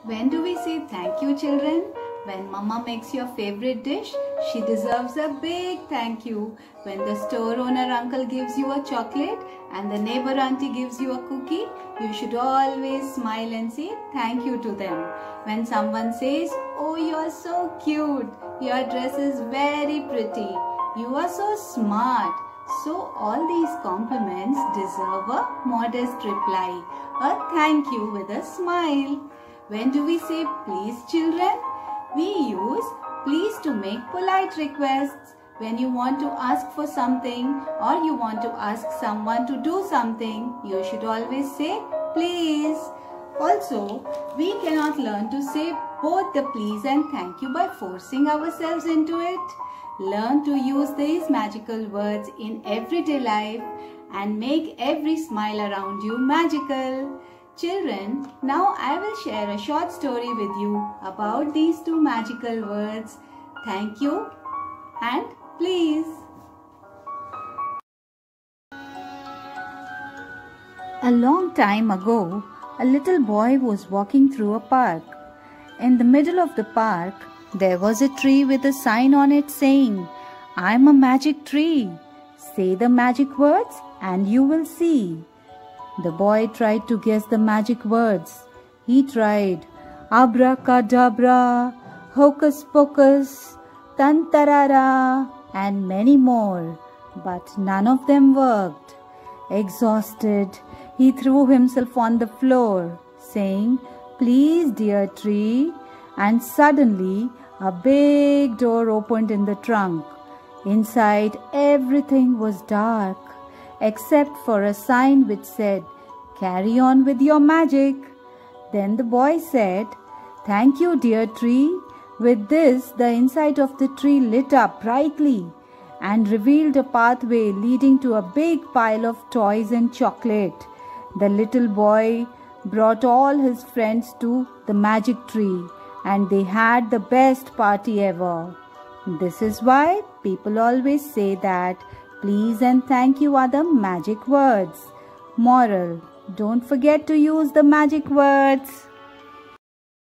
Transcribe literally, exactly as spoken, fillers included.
When do we say thank you, children? When Mama makes your favorite dish, she deserves a big thank you. When the store owner uncle gives you a chocolate and the neighbor auntie gives you a cookie, you should always smile and say thank you to them. When someone says, "Oh, you are so cute, your dress is very pretty, you are so smart." So all these compliments deserve a modest reply, a thank you with a smile. When do we say please, children? We use please to make polite requests. When you want to ask for something or you want to ask someone to do something, you should always say please. Also, we cannot learn to say both the please and thank you by forcing ourselves into it. Learn to use these magical words in everyday life and make every smile around you magical. Children, now I will share a short story with you about these two magical words, thank you and please. A long time ago, a little boy was walking through a park. In the middle of the park, there was a tree with a sign on it saying, "I'm a magic tree. Say the magic words and you will see." The boy tried to guess the magic words. He tried abracadabra, hocus pocus, tantarara, and many more, but none of them worked. Exhausted, he threw himself on the floor, saying, "Please, dear tree," and suddenly a big door opened in the trunk. Inside, everything was dark, except for a sign which said, "Carry on with your magic." Then the boy said, "Thank you, dear tree." With this, the inside of the tree lit up brightly and revealed a pathway leading to a big pile of toys and chocolate. The little boy brought all his friends to the magic tree, and they had the best party ever. This is why people always say that please and thank you are the magic words. Moral: don't forget to use the magic words.